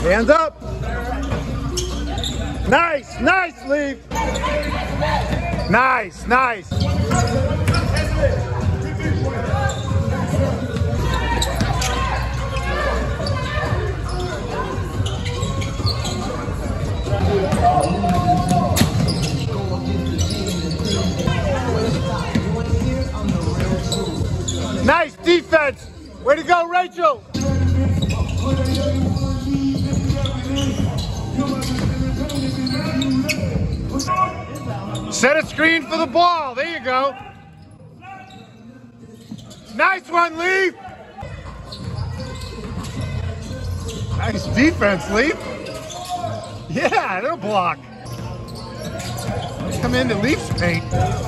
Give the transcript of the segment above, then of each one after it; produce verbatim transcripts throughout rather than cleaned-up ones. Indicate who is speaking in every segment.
Speaker 1: Hands up. Nice, nice, Leif. Nice, nice. Nice defense. Way to go, Rachel. Set a screen for the ball. There you go. Nice one, Leif. Nice defense, Leif. Yeah, they'll block. Let's come into Leif's paint.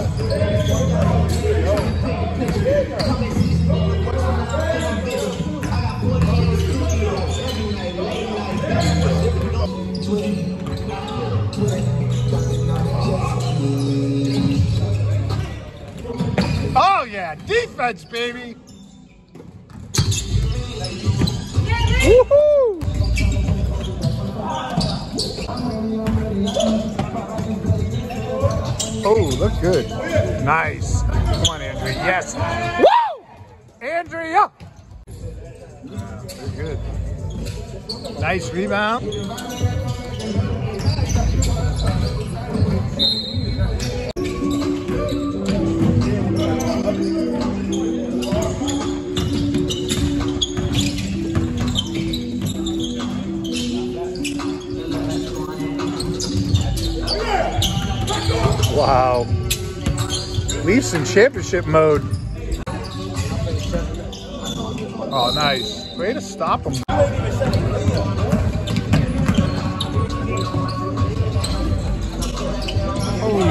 Speaker 1: Oh yeah, defense, baby. Woohoo! Oh, look good. Nice. Come on, Andrea. Yes. Woo! Andrea! Good. Nice rebound. Wow. Leafs in championship mode. Oh, nice. Way to stop them. Oh.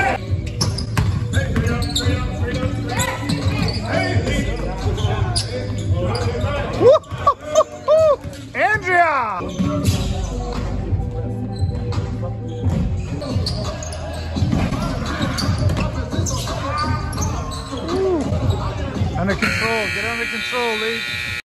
Speaker 1: Andrea! Under control, get under control, Leif.